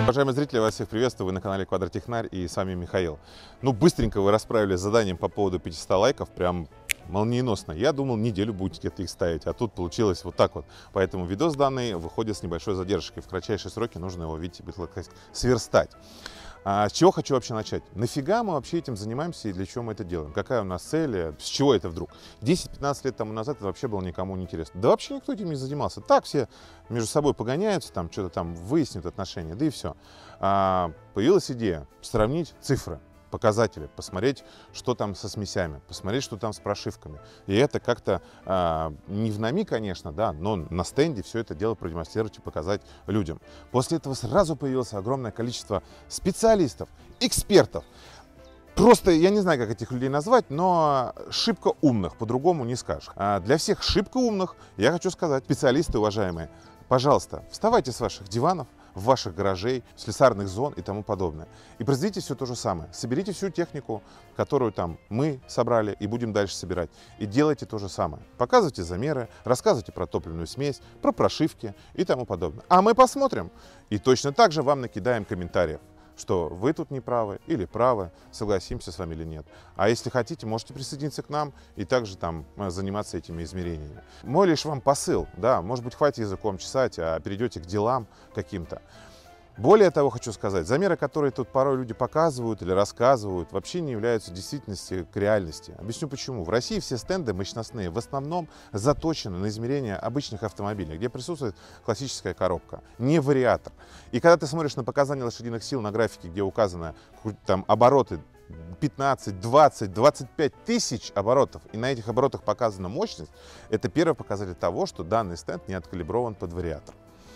Уважаемые зрители, вас всех приветствую, вы на канале Квадротехнарь и с вами Михаил. Ну, быстренько вы расправились с заданием по поводу 500 лайков, прям молниеносно. Я думал, неделю будете где-то их ставить, а тут получилось вот так вот. Поэтому видос данный выходит с небольшой задержкой. В кратчайшие сроки нужно его, видите, сверстать. С чего хочу вообще начать? Нафига мы вообще этим занимаемся и для чего мы это делаем? Какая у нас цель? С чего это вдруг? 10-15 лет тому назад это вообще было никому не интересно. Да вообще никто этим не занимался. Так все между собой погоняются, там что-то там выяснят отношения, да и все. Появилась идея сравнить цифры, показатели, посмотреть, что там со смесями, посмотреть, что там с прошивками. И это как-то не в НАМИ, конечно, да, но на стенде все это дело продемонстрировать и показать людям. После этого сразу появилось огромное количество специалистов, экспертов. Просто, я не знаю, как этих людей назвать, но шибко умных, по-другому не скажешь. Для всех шибко умных я хочу сказать, специалисты уважаемые, пожалуйста, вставайте с ваших диванов, в ваших гаражей, слесарных зон и тому подобное. И произведите все то же самое. Соберите всю технику, которую там мы собрали и будем дальше собирать. И делайте то же самое. Показывайте замеры, рассказывайте про топливную смесь, про прошивки и тому подобное. А мы посмотрим. И точно так же вам накидаем комментариев, что вы тут не правы или правы, согласимся с вами или нет. А если хотите, можете присоединиться к нам и также там заниматься этими измерениями. Мой лишь вам посыл, да, может быть, хватит языком чесать, а перейдете к делам каким-то. Более того, хочу сказать, замеры, которые тут порой люди показывают или рассказывают, вообще не являются в действительности к реальности. Объясню почему. В России все стенды мощностные в основном заточены на измерение обычных автомобилей, где присутствует классическая коробка, не вариатор. И когда ты смотришь на показания лошадиных сил на графике, где указаны там обороты 15, 20, 25 тысяч оборотов, и на этих оборотах показана мощность, это первый показатель того, что данный стенд не откалиброван под вариатор.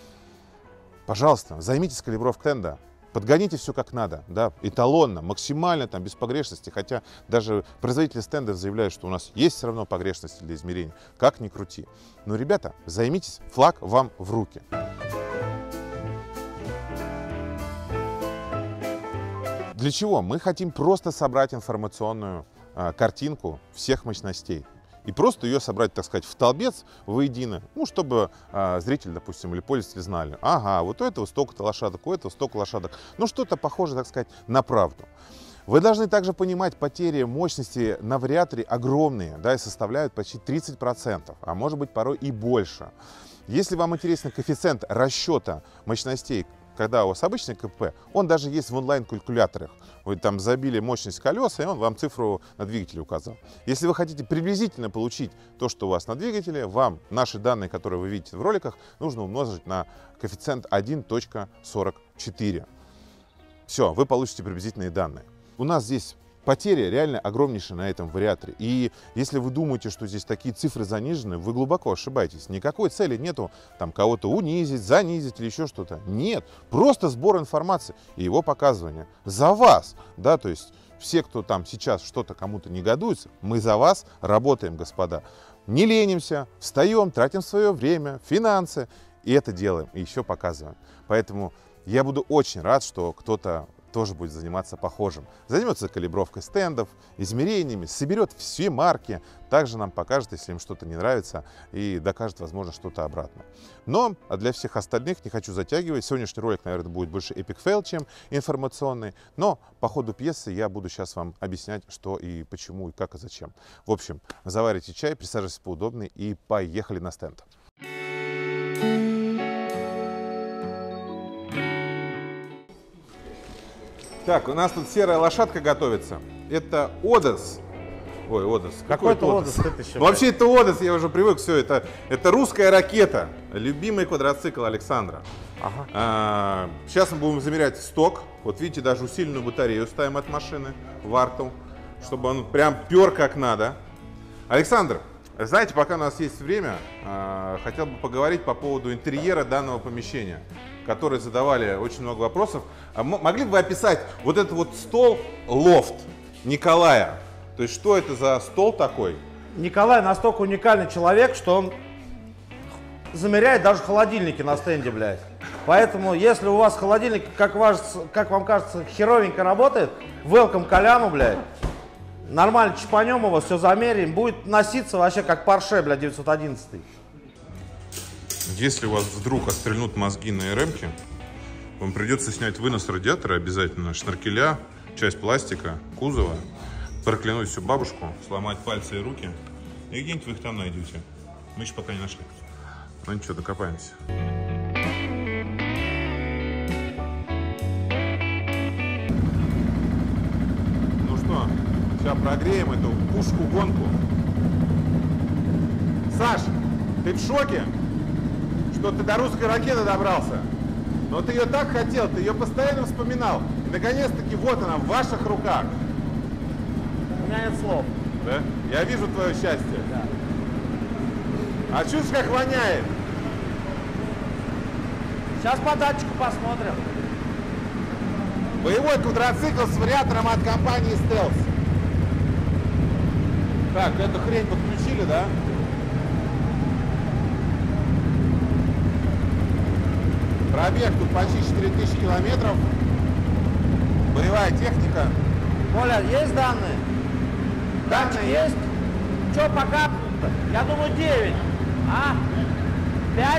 Пожалуйста, займитесь калибровкой стенда, подгоните все как надо, да, эталонно, максимально, там, без погрешности, хотя даже производители стендов заявляют, что у нас есть все равно погрешности для измерений, как ни крути. Но, ребята, займитесь, флаг вам в руки. Для чего? Мы хотим просто собрать информационную картинку всех мощностей. И просто ее собрать, так сказать, в столбец воедино, ну, чтобы зритель, допустим, или пользователь знали, ага, вот у этого столько-то лошадок, у этого столько лошадок. Ну, что-то похоже, так сказать, на правду. Вы должны также понимать, потери мощности на вариаторе огромные, да, и составляют почти 30%, а может быть порой и больше. Если вам интересен коэффициент расчета мощностей, когда у вас обычный КП, он даже есть в онлайн-калькуляторах. Вы там забили мощность колеса, и он вам цифру на двигателе указал. Если вы хотите приблизительно получить то, что у вас на двигателе, вам наши данные, которые вы видите в роликах, нужно умножить на коэффициент 1.44. Все, вы получите приблизительные данные. У нас здесь потери реально огромнейшие на этом вариаторе. И если вы думаете, что здесь такие цифры занижены, вы глубоко ошибаетесь. Никакой цели нету там кого-то унизить, занизить или еще что-то. Нет, просто сбор информации и его показывание за вас. Да, то есть все, кто там сейчас что-то кому-то негодуется, мы за вас работаем, господа. Не ленимся, встаем, тратим свое время, финансы и это делаем, и еще показываем. Поэтому я буду очень рад, что кто-то тоже будет заниматься похожим. Займется калибровкой стендов, измерениями, соберет все марки, также нам покажет, если им что-то не нравится, и докажет, возможно, что-то обратно. Но для всех остальных не хочу затягивать. Сегодняшний ролик, наверное, будет больше эпик фейл, чем информационный. Но по ходу пьесы я буду сейчас вам объяснять, что и почему, и как, и зачем. В общем, заварите чай, присаживайтесь поудобнее и поехали на стенд. Так, у нас тут серая лошадка готовится. Это Одесс. Ой, Одесс. Какой-то Одесс это еще. Вообще это Одесс, я уже привык, все. Это русская ракета. Любимый квадроцикл Александра. Ага. Сейчас мы будем замерять сток. Вот видите, даже усиленную батарею ставим от машины в арту, чтобы он прям пер как надо. Александр, знаете, пока у нас есть время, хотел бы поговорить по поводу интерьера данного помещения, которые задавали очень много вопросов. Могли бы вы описать вот этот вот стол, лофт Николая? То есть что это за стол такой? Николай настолько уникальный человек, что он замеряет даже холодильники на стенде, блядь. Поэтому, если у вас холодильник, как вам кажется, херовенько работает, welcome Коляну, блядь. Нормально чипанем его, все замерим, будет носиться вообще как Porsche, блядь, 911. Если у вас вдруг отстрельнут мозги на РМ-ке, Вам придется снять вынос радиатора обязательно, шнуркеля, часть пластика, кузова, проклянуть всю бабушку, сломать пальцы и руки. И где-нибудь вы их там найдете. Мы еще пока не нашли. Ну ничего, докопаемся. Ну что, сейчас прогреем эту пушку-гонку. Саш, ты в шоке, что ты до русской ракеты добрался? Но ты ее так хотел, ты ее постоянно вспоминал. И наконец-таки вот она, в ваших руках. У меня нет слов. Да? Я вижу твое счастье. Да. А чувствуешь, как воняет? Сейчас по датчику посмотрим. Боевой квадроцикл с вариатором от компании Stealth. Так, эту хрень подключили, да? Пробег тут почти 4000 километров. Боевая техника. Коля, есть данные? Данные есть? Че пока? Я думаю 9. А? 5?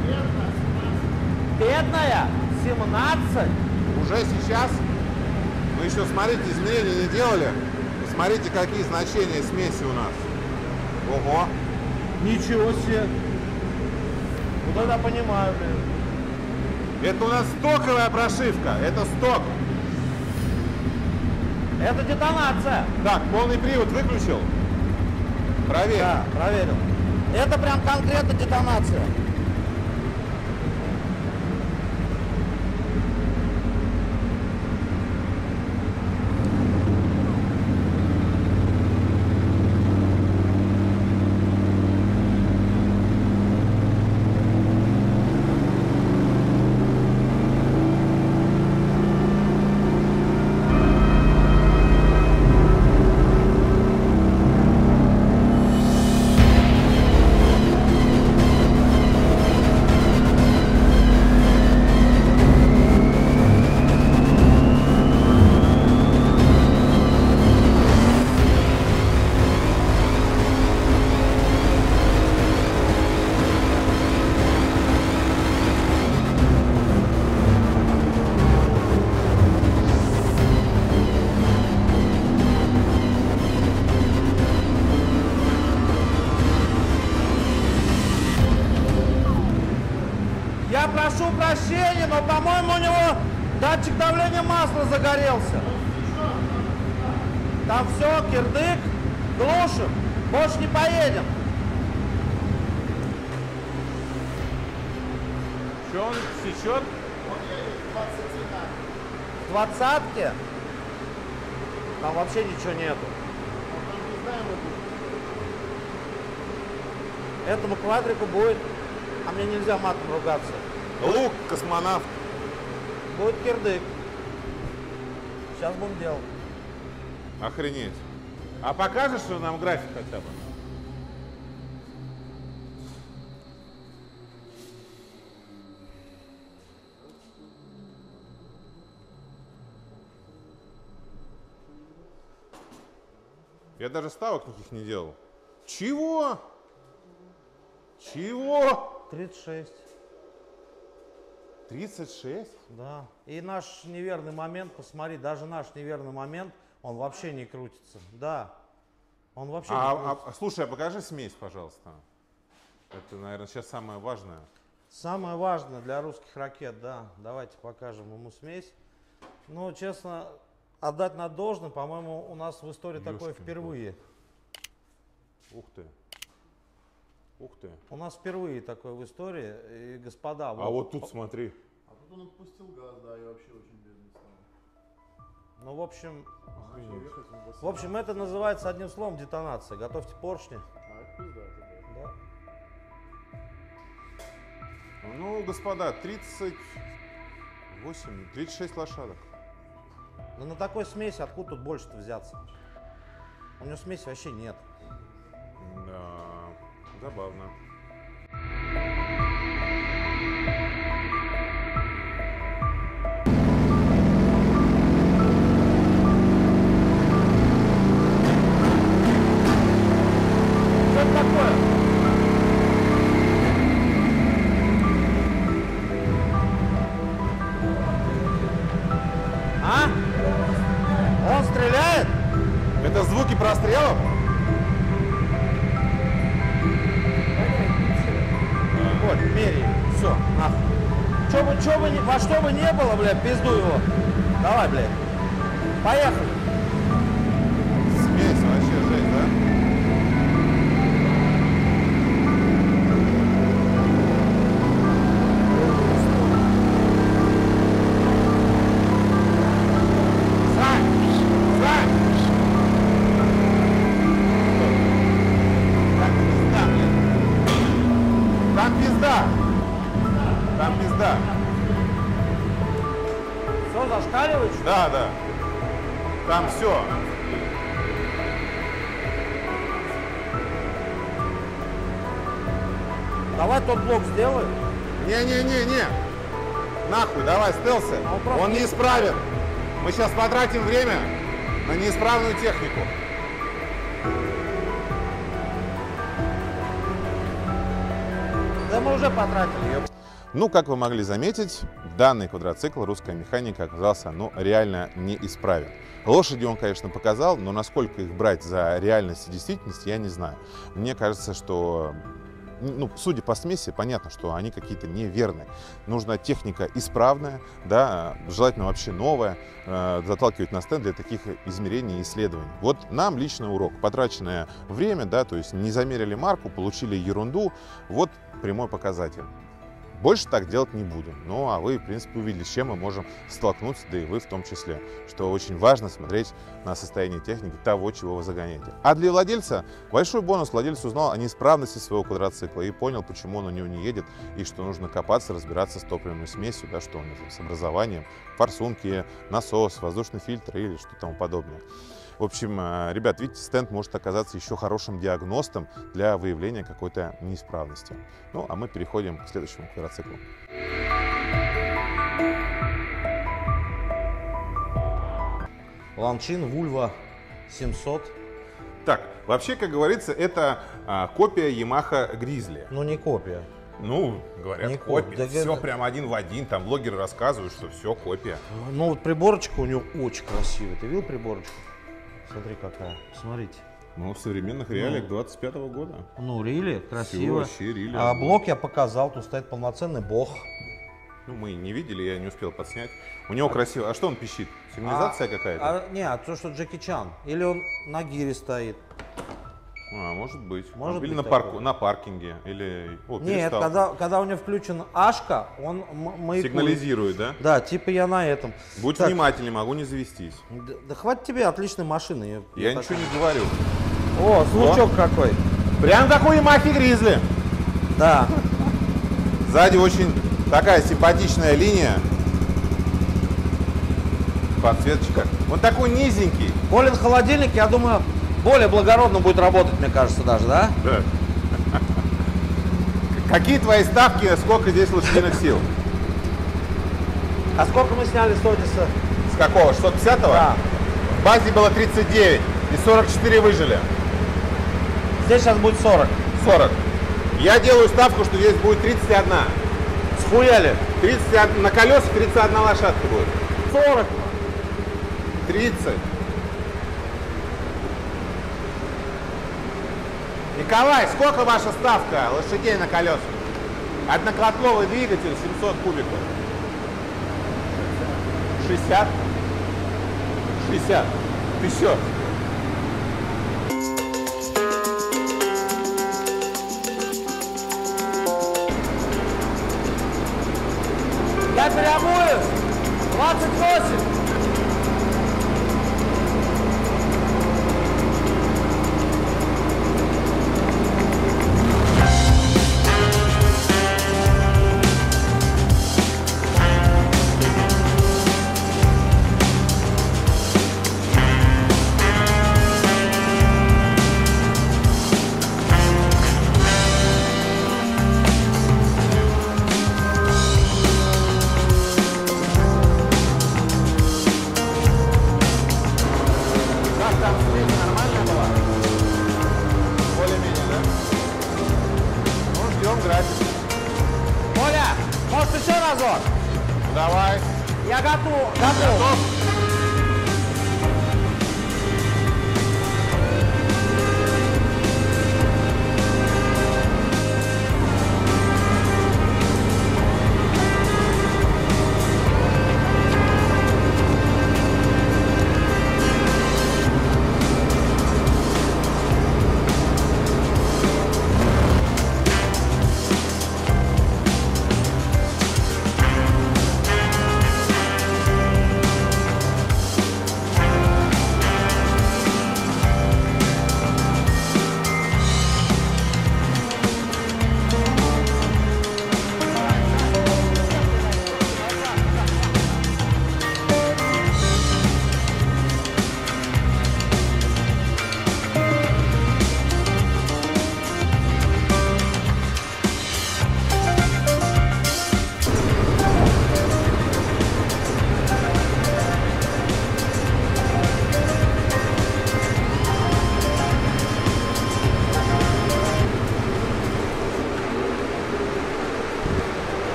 Бедная? 17? Уже сейчас. Вы еще, смотрите, измерения не делали. Посмотрите, какие значения смеси у нас. Ого. Ничего себе. Вот это понимаю, блин. Это у нас стоковая прошивка. Это сток. Это детонация. Так, полный привод выключил. Проверь. Да, проверил. Это прям конкретно детонация. Я прошу прощения, но, по-моему, у него датчик давления масла загорелся. Там все, кирдык, глушим, больше не поедем. Что он сечет? В 20-ке там вообще ничего нету. Этому квадрику будет, а мне нельзя матом ругаться. Лук, космонавт. Будет кирдык. Сейчас будем делать. Охренеть. А покажешь нам график хотя бы? Я даже ставок никаких не делал. Чего? Чего? 36. 36? Да. И наш неверный момент, посмотри, даже наш неверный момент, он вообще не крутится. Да. Он вообще не крутится. Слушай, а покажи смесь, пожалуйста. Это, наверное, сейчас самое важное. Самое важное для русских ракет, да. Давайте покажем ему смесь. Ну, честно, отдать надо должное, по-моему, у нас в истории такое впервые. Ух ты. Ух ты. У нас впервые такое в истории, и господа... А вот тут смотри. А тут он отпустил газ, да, и вообще очень бедный стал. Ну, в общем, Охренеть. в общем, это называется одним словом детонация. Готовьте поршни. А, это пизда, это да. Да. Ну, господа, 36 лошадок. Но на такой смеси откуда тут больше-то взяться? У него смеси вообще нет. Да, забавно. Что это такое? прострелом? Вот, мери. Все, нахуй. Во что бы не было, блядь, пизду его. Давай, блядь. Поехали. Смесь вообще жесть, да? Там пизда. Все, зашкаливает? Что ли? Да, да. Там все. Давай тот блок сделаем. Не. Нахуй, давай, стелсы. Он неисправен. Мы сейчас потратим время на неисправную технику. Да мы уже потратили ее. Ну, как вы могли заметить, данный квадроцикл русская механика оказался, реально неисправен. Лошади он, конечно, показал, но насколько их брать за реальность и действительность, я не знаю. Мне кажется, что, судя по смеси, понятно, что они какие-то неверные. Нужна техника исправная, да, желательно вообще новая, заталкивать на стенд для таких измерений и исследований. Вот нам личный урок. Потраченное время, да, то есть не замерили марку, получили ерунду, вот прямой показатель. Больше так делать не будем. Ну, а вы, в принципе, увидели, с чем мы можем столкнуться, да и вы в том числе. Что очень важно смотреть на состояние техники того, чего вы загоняете. А для владельца большой бонус. Владелец узнал о неисправности своего квадроцикла и понял, почему он у него не едет, и что нужно копаться, разбираться с топливной смесью, да, что у него с образованием, форсунки, насос, воздушный фильтр или что тому подобное. В общем, ребят, видите, стенд может оказаться еще хорошим диагностом для выявления какой-то неисправности. Ну, а мы переходим к следующему квадроциклу. Ланчин Вульва 700. Так, вообще, как говорится, это копия Yamaha Grizzly. Ну, не копия. Ну, говорят, Не копия. да, Все это- прям один в один. Там блогеры рассказывают, что все копия. Ну, вот приборочка у него очень красивая. Ты видел приборочку? Смотри, какая. Смотрите. Ну, в современных реалиях 25-го года. Ну, рили, красиво. вообще рили. А блок я показал, тут стоит полноценный бог. Ну, мы не видели, я не успел подснять. У него красиво. А что он пищит? Сигнализация какая-то? Нет, то, что Джеки Чан. Или он на гире стоит. Может быть. Может Или быть на, такое. на паркинге. Или... О, Нет, перестал. когда у него включен Ашка, он маякует. Сигнализирует, да? Да, типа я на этом. Будь Так, внимательней, могу не завестись. Да хватит тебе отличной машины. Я так- ничего не говорю. О, звучок какой. Прям как у Yamaha Grizzly. Да. Сзади очень такая симпатичная линия. Подсветочка. Он такой низенький. Колин холодильник, я думаю, более благородно будет работать, мне кажется, даже, да? Да. Какие твои ставки, сколько здесь лошадиных сил? А сколько мы сняли с Одисса? С какого? 650-го? Да. В базе было 39 и 44 выжили. Здесь сейчас будет 40. 40. Я делаю ставку, что здесь будет 31. Схуяли? 31 на колесах 31 лошадка будет. 40. 30. Николай, сколько ваша ставка лошадей на колесах? Однокотловый двигатель, 700 кубиков. 60? 60. Ты что? Я переобуюсь. 28. Как там встреча нормальная была? Более-менее, да? Ну, ждем график. Оля, может еще разок? Давай. Я готов. Готов.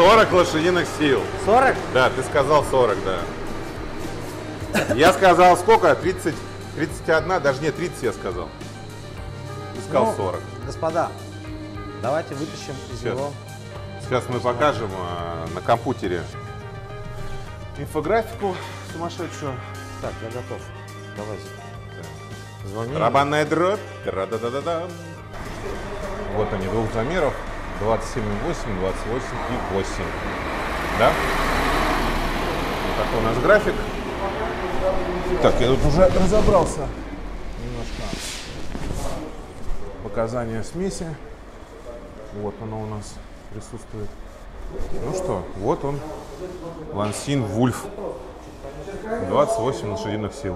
40 лошадиных сил. 40? Да, ты сказал 40, да. Я сказал сколько? 30, 31, даже нет, 30 я сказал. Ты сказал Ну, 40. Господа, давайте вытащим из Сейчас. него. Сейчас мы покажем на компьютере инфографику сумасшедшую. Так, я готов. Давайте. Звони. Барабанная дробь. Тра-да-да-да-дам. Вот они, двух замеров. 27,8, 28 и 8. Да? Вот такой у нас график. Так, я тут уже разобрался немножко. Показания смеси. Вот оно у нас присутствует. Ну что, вот он. Лансин Вульф. 28 лошадиных сил.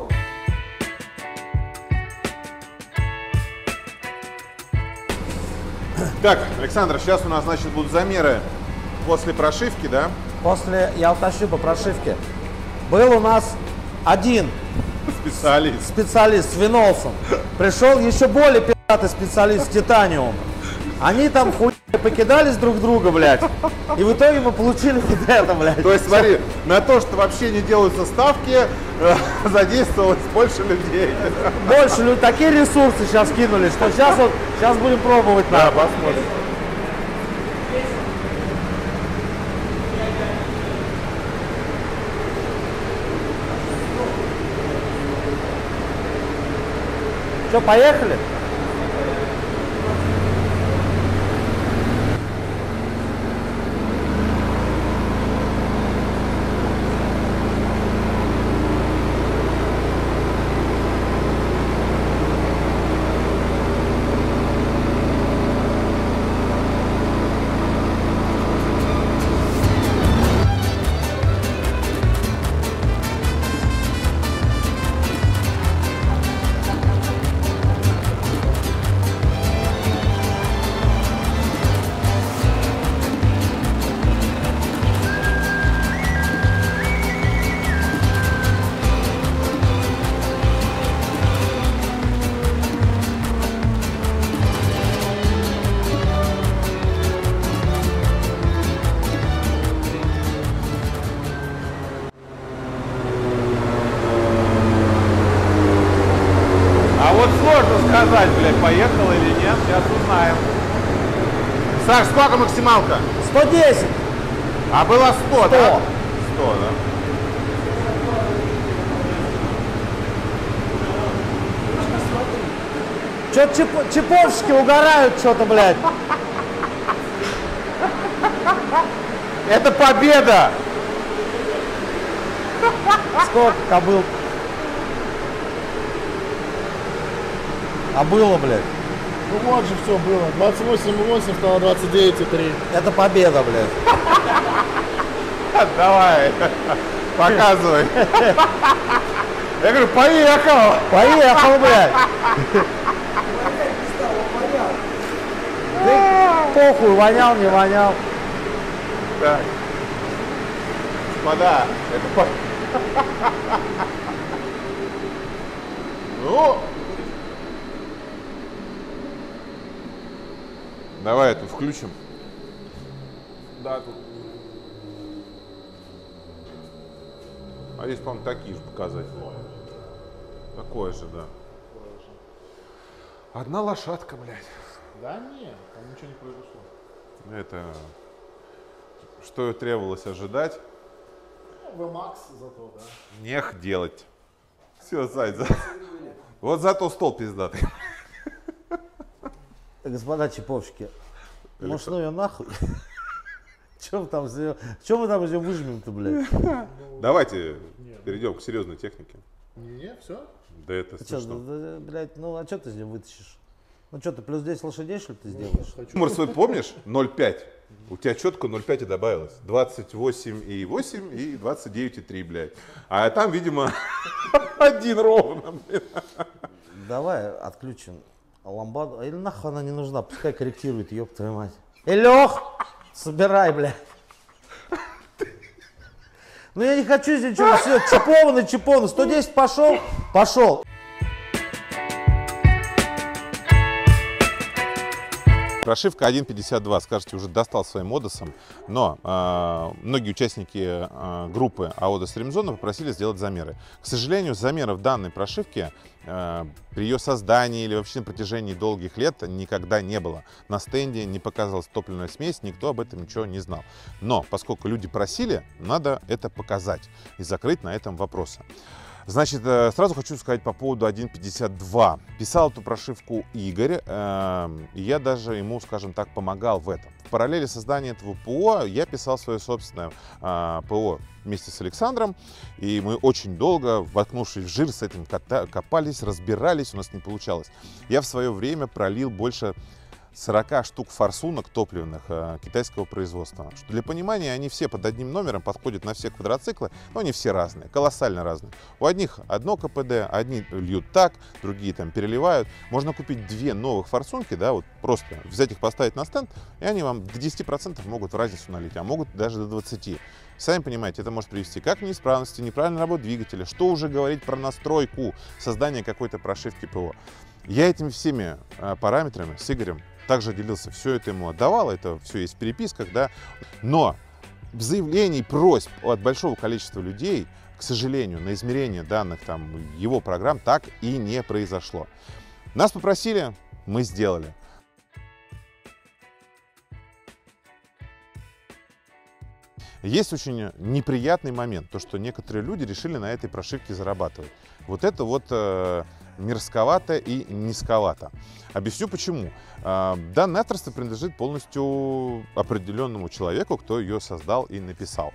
Так, Александр, сейчас у нас, значит, будут замеры после прошивки, да? После, я уточню по прошивке. Был у нас один специалист Свинолсон. Пришел еще более пи***тый специалист Титаниум. Они там хуй покидались друг друга, блядь. И в итоге мы получили вот это, блядь. То есть, смотри, на то, что вообще не делаются ставки, задействовалось больше людей. Больше люди, такие ресурсы сейчас кинули, что сейчас вот, сейчас будем пробовать. Да, посмотрим. Что, поехали? Сложно сказать, блядь, поехал или нет, сейчас узнаем. Саш, сколько максималка? 110. А было 100, да? 100, да. Что-то чиповщики угорают что-то, блядь. Это победа! Сколько кобыл? А было, блядь. Ну вот же все было. 28,8 стало 29,3. Это победа, блядь. Давай, показывай. Я говорю, поехал! Поехал, блядь. Да похуй, вонял, не вонял. Так. Господа, это Ну, давай эту включим. Да, тут. А здесь, по-моему, такие же показатели. Такое же, да. Одна лошадка, блядь. Да нет, там ничего не произошло. Это что и требовалось ожидать. VMAX зато, да. Нех делать. Все, Сань, вот зато стол пиздатый. Господа чиповщики, может, ну ее нахуй? Че мы там из нее выжмем-то, блядь? Давайте перейдем к серьезной технике. Не, все. Да это Че, смешно. блядь, ну а что ты из нее вытащишь? Ну что, ты плюс 10 лошадей, что ли, ты сделаешь? Юмор свой помнишь? 0,5. У тебя четко 0,5 и добавилось. 28,8 и 29,3, блядь. А там, видимо, один ровно, блядь. Давай отключим ламбаду. Или нахуй она не нужна, пускай корректирует, ёб твою мать. Лех, собирай, блядь. Ну я не хочу здесь ничего, все, чипованный, 110 пошел, пошел. Прошивка 1.52, скажете, уже достал своим Одосом, но многие участники группы Аодос Ремзона попросили сделать замеры. К сожалению, замеров данной прошивки при ее создании или вообще на протяжении долгих лет никогда не было. На стенде не показывалась топливная смесь, никто об этом ничего не знал. Но поскольку люди просили, надо это показать и закрыть на этом вопросы. Значит, сразу хочу сказать по поводу 1.52. Писал эту прошивку Игорь, и я даже ему, скажем так, помогал в этом. В параллели создания этого ПО я писал свое собственное ПО вместе с Александром, и мы очень долго, воткнувшись в жир, с этим копались, разбирались, у нас не получалось. Я в свое время пролил больше 40 штук форсунок топливных китайского производства. Что для понимания, они все под одним номером подходят на все квадроциклы, но они все разные, колоссально разные. У одних одно КПД, одни льют так, другие там переливают. Можно купить 2 новых форсунки, да, вот просто взять их, поставить на стенд, и они вам до 10% могут в разницу налить, а могут даже до 20%. Сами понимаете, это может привести как к неисправности, неправильной работе двигателя, что уже говорить про настройку, создание какой-то прошивки ПО. Я этими всеми параметрами с Игорем также делился, все это ему отдавал, это все есть в переписках, да. Но заявлений, просьб от большого количества людей, к сожалению, на измерение данных там его программ так и не произошло. Нас попросили, мы сделали. Есть очень неприятный момент, то что некоторые люди решили на этой прошивке зарабатывать. Вот это вот мерзковато и низковато. Объясню почему. Данное авторство принадлежит полностью определенному человеку, кто ее создал и написал.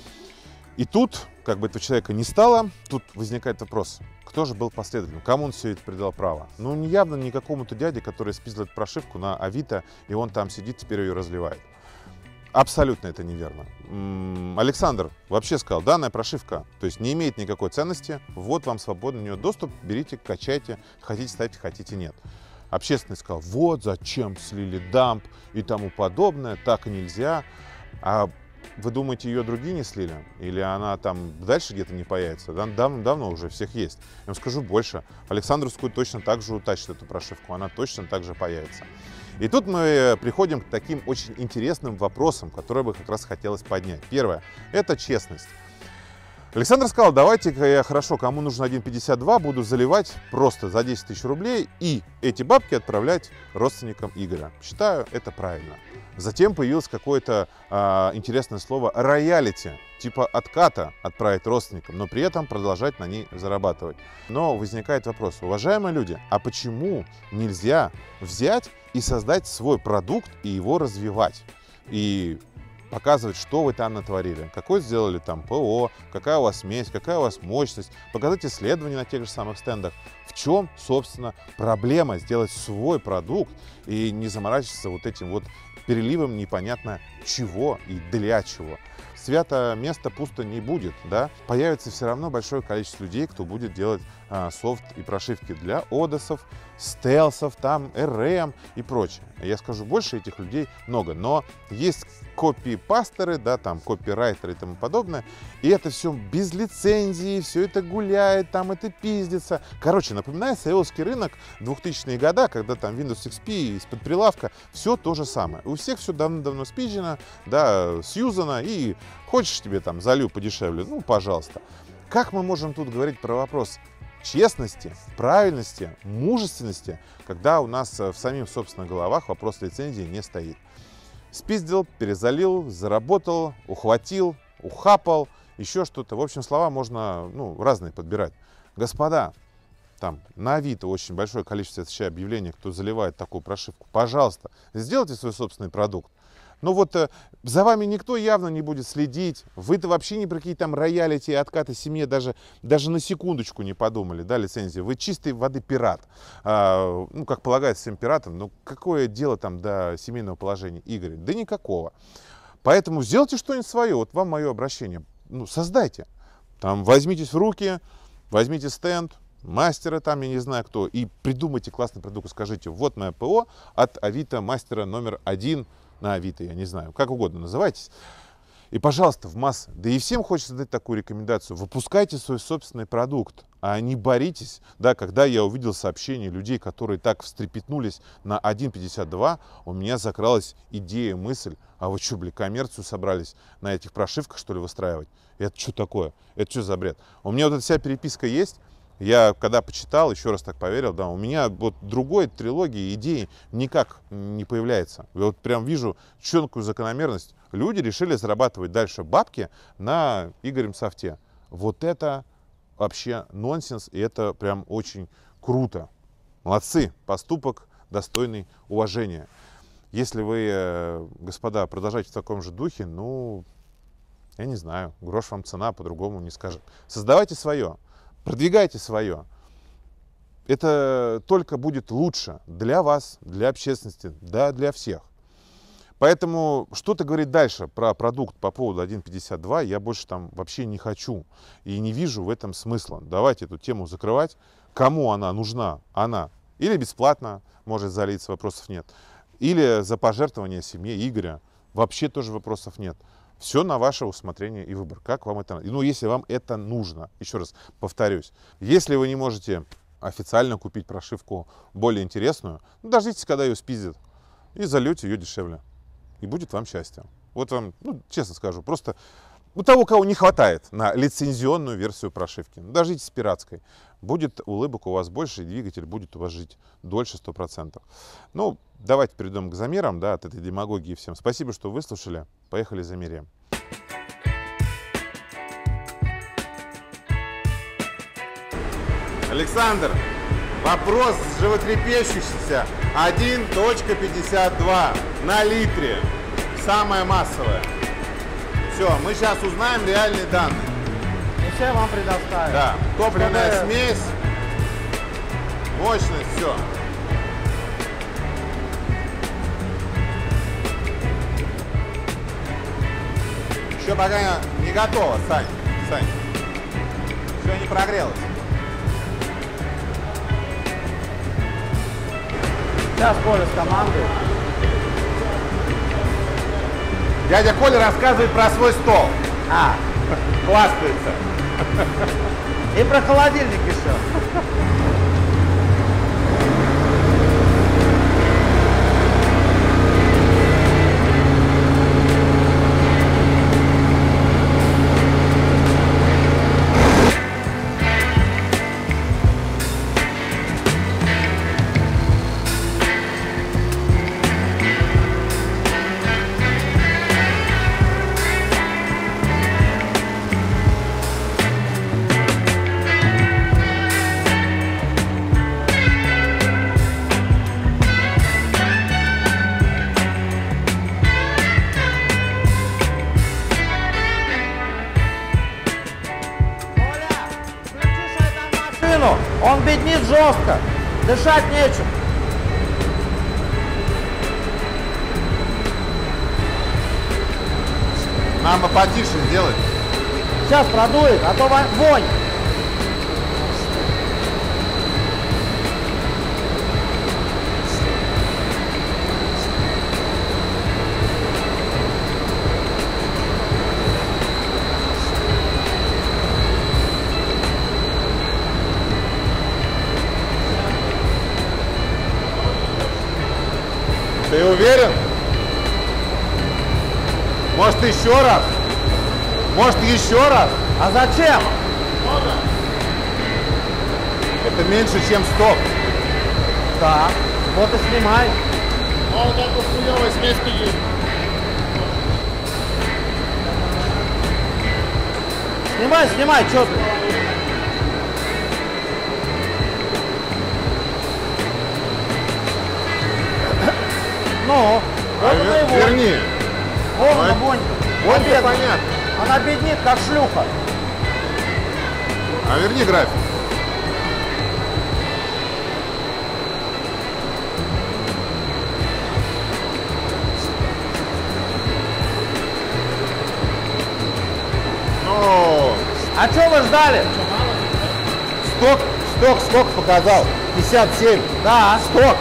И тут, как бы этого человека не стало, тут возникает вопрос, кто же был последователем, кому он все это придал право? Ну, явно не какому-то дяде, который спиздил эту прошивку на Авито, и он там сидит, теперь ее разливает. Абсолютно это неверно. Александр вообще сказал, данная прошивка, то есть не имеет никакой ценности, вот вам свободный на нее доступ, берите, качайте, хотите ставьте, хотите нет. Общественность сказал, вот зачем слили дамп и тому подобное, так и нельзя. А вы думаете, ее другие не слили? Или она там дальше где-то не появится? Давно уже всех есть. Я вам скажу больше, Александровскую точно так же утащит эту прошивку, она точно так же появится. И тут мы приходим к таким очень интересным вопросам, которые бы как раз хотелось поднять. Первое – это честность. Александр сказал, давайте-ка я, хорошо, кому нужно 1.52, буду заливать просто за 10 тысяч рублей и эти бабки отправлять родственникам Игоря. Считаю, это правильно. Затем появилось какое-то интересное слово «роялити», типа отката отправить родственникам, но при этом продолжать на ней зарабатывать. Но возникает вопрос, уважаемые люди, а почему нельзя взять и создать свой продукт и его развивать? И показывать, что вы там натворили, какой сделали там ПО, какая у вас смесь, какая у вас мощность, показать исследования на тех же самых стендах. В чем, собственно, проблема сделать свой продукт и не заморачиваться вот этим вот переливом непонятно чего и для чего. Свято место пусто не будет, да? Появится все равно большое количество людей, кто будет делать софт и прошивки для Одосов, стелсов, там, РМ и прочее. Я скажу больше, этих людей много, но есть копипастеры, да, там, копирайтеры и тому подобное, и это все без лицензии, все это гуляет, там это пиздится. Короче, напоминает сейлский рынок 2000-е годы, когда там Windows XP из-под прилавка, все то же самое. У всех все давно-давно спизжено, да, сьюзано, и хочешь тебе там залью подешевле, ну, пожалуйста. Как мы можем тут говорить про вопрос честности, правильности, мужественности, когда у нас в самих, собственно, головах вопрос лицензии не стоит? Спиздил, перезалил, заработал, ухватил, ухапал, еще что-то. В общем, слова можно, ну, разные подбирать. Господа, там на Авито очень большое количество объявлений, кто заливает такую прошивку. Пожалуйста, сделайте свой собственный продукт. Но вот за вами никто явно не будет следить. Вы-то вообще ни про какие там роялити и откаты семье даже на секундочку не подумали, да, лицензии. Вы чистой воды пират. Ну, как полагается всем пиратам, ну, какое дело там до семейного положения Игоря? Да никакого. Поэтому сделайте что-нибудь свое. Вот вам мое обращение. Ну, создайте. Там возьмитесь в руки, возьмите стенд, мастера там, я не знаю кто, и придумайте классный продукт. Скажите, вот мое ПО от Авито мастера номер 1 на Авито, я не знаю, как угодно называйтесь. И, пожалуйста, в массы, да и всем хочется дать такую рекомендацию, выпускайте свой собственный продукт. а не боритесь. Да, когда я увидел сообщения людей, которые так встрепетнулись на 1.52, у меня закралась идея, мысль, а вы что, блин, коммерцию собрались на этих прошивках, что ли, выстраивать? Это что такое? Это что за бред? У меня вот эта вся переписка есть. Я когда почитал, еще раз так поверил, да, у меня вот другой трилогии, идеи никак не появляется. Я вот прям вижу четкую закономерность. Люди решили зарабатывать дальше бабки на Игорем софте. Вот это вообще нонсенс, и это прям очень круто. Молодцы, поступок достойный уважения. Если вы, господа, продолжаете в таком же духе, ну, я не знаю, грош вам цена, по-другому не скажет. Создавайте свое. Продвигайте свое. Это только будет лучше для вас, для общественности, да, для всех. Поэтому что-то говорить дальше про продукт по поводу 1.52 я больше там вообще не хочу. И не вижу в этом смысла. Давайте эту тему закрывать. Кому она нужна? Она. Или бесплатно может залиться, вопросов нет. Или за пожертвование семье Игоря. Вообще тоже вопросов нет. Все на ваше усмотрение и выбор. Как вам это... Ну, если вам это нужно. Еще раз повторюсь. Если вы не можете официально купить прошивку более интересную, ну, дождитесь, когда ее спиздят. И зальете ее дешевле. И будет вам счастье. Вот вам, ну, честно скажу, просто у того, кого не хватает на лицензионную версию прошивки. Дождитесь пиратской. Будет улыбок у вас больше, и двигатель будет у вас жить дольше 100%. Ну, давайте перейдем к замерам, да, от этой демагогии всем. Спасибо, что выслушали. Поехали замеряем. Александр, вопрос животрепещущийся. 1.52 на литре. Самое массовое. Все, мы сейчас узнаем реальные данные. И все вам предоставим. Да, топливная смесь, мощность, все. Еще пока не готово, Сань. Все не прогрелось. Сейчас Коля с командой. Дядя Коля рассказывает про свой стол. Хвастается. И про холодильник еще. Он беднит жестко, дышать нечем. Нам бы потише сделать. Сейчас продует, а то вонь. Ты уверен? Может, еще раз? Может, еще раз? А зачем? Это меньше, чем стоп. Так, вот и снимай. Вот эту хуёвой смески есть. Снимай, что ты? Ну, вот она и вонь. Верни. Вот она вонь. Вот это понятно. Она беднит, как шлюха. А верни график. Ну, А что вы ждали? сток сколько показал? 57. Да. Сток.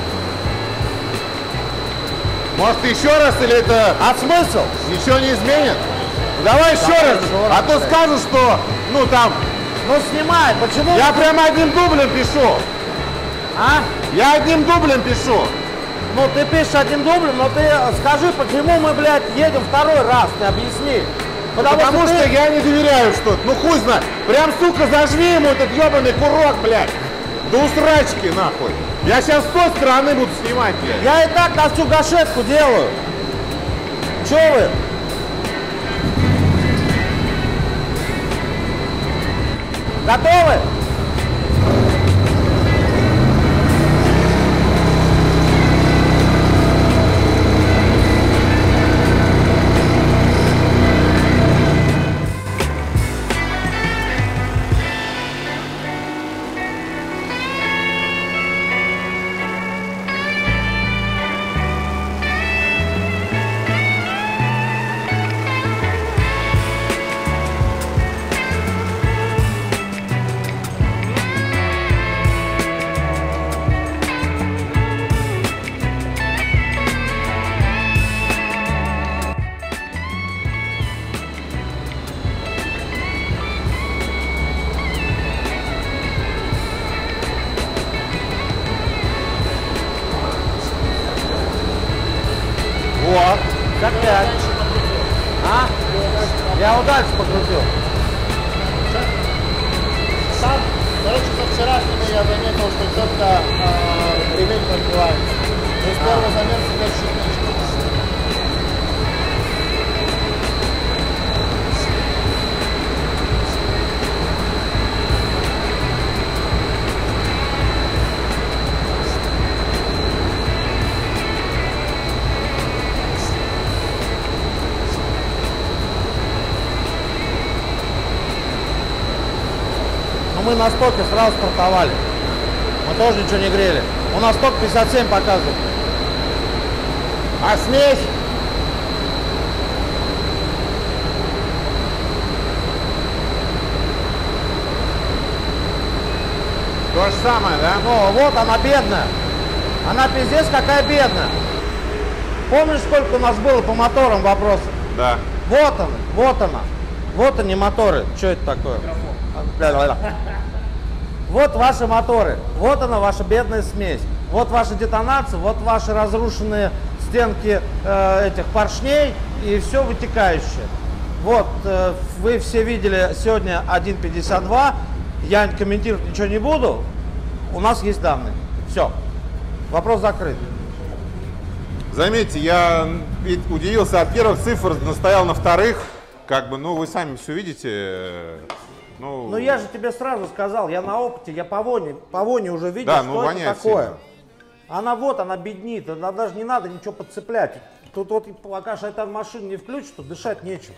Может, еще раз или это А смысл? ничего не изменит? Давай еще раз. еще раз, А то блядь. скажут, что, ну там, Ну снимай, почему? Я прямо одним дублем пишу. А? Я одним дублем пишу. Ну ты пишешь одним дублем, но ты скажи, почему мы, блядь, едем второй раз, ты объясни. Потому что ты... я не доверяю что-то. Ну хуй знает. Прям, сука, зажми ему этот ебаный курок, блядь. До усрачки, нахуй. Я сейчас с той стороны буду снимать, блядь. Я и так на всю гашетку делаю. Че вы? Готовы? Вот. Как 5. А? Я вот дальше покрутил. Сам, короче, со вчерашними я заметил, что четко ремень подбивается. То есть первый замер всегда чуть меньше. Мы на стоке сразу стартовали. Мы тоже ничего не грели. У нас сток 57 показывает. А смесь? То же самое, да? Ну, вот она бедная. Она пиздец какая бедная. Помнишь, сколько у нас было по моторам вопросов? Да. Вот она, вот она. Вот они моторы. Что это такое? Вот ваши моторы. Вот она, ваша бедная смесь. Вот ваша детонация, вот ваши разрушенные стенки этих поршней и все вытекающее. Вот, вы все видели сегодня 1.52. Я комментировать ничего не буду. У нас есть данные. Все. Вопрос закрыт. Заметьте, я ведь удивился от первых цифр, настоял на вторых. Как бы, ну, вы сами все видите. Ну я же тебе сразу сказал, я на опыте, я по воне уже видел, да, что это такое. Она вот, она беднит, она даже не надо ничего подцеплять. Тут вот пока шайтан машину не включит, то дышать нечем.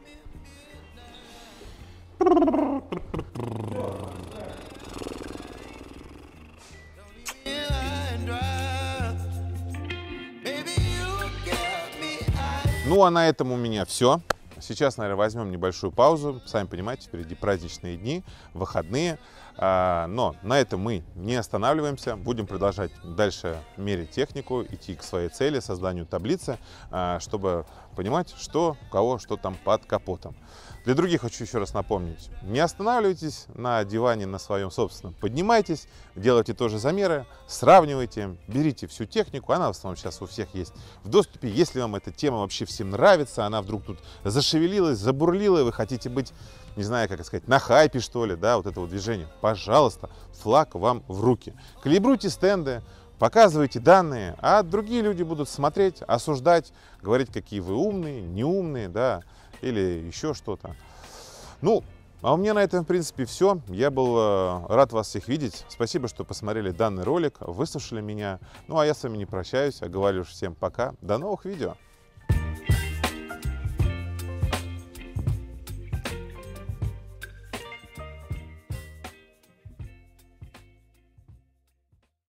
Ну а на этом у меня все. Сейчас, наверное, возьмем небольшую паузу. Сами понимаете, впереди праздничные дни, выходные. Но на этом мы не останавливаемся. Будем продолжать дальше мерить технику, идти к своей цели, созданию таблицы, чтобы понимать, что у кого, что там под капотом. Для других хочу еще раз напомнить, не останавливайтесь на диване на своем собственном, поднимайтесь, делайте тоже замеры, сравнивайте, берите всю технику, она в основном сейчас у всех есть в доступе. Если вам эта тема вообще всем нравится, она вдруг тут зашевелилась, забурлила, и вы хотите быть, не знаю, как сказать, на хайпе, что ли, да, вот это вот движение, пожалуйста, флаг вам в руки. Калибруйте стенды, показывайте данные, а другие люди будут смотреть, осуждать, говорить, какие вы умные, неумные, да, или еще что-то. Ну, а у меня на этом, в принципе, все. Я был рад вас всех видеть. Спасибо, что посмотрели данный ролик, выслушали меня. Ну, а я с вами не прощаюсь, а говорю всем пока. До новых видео.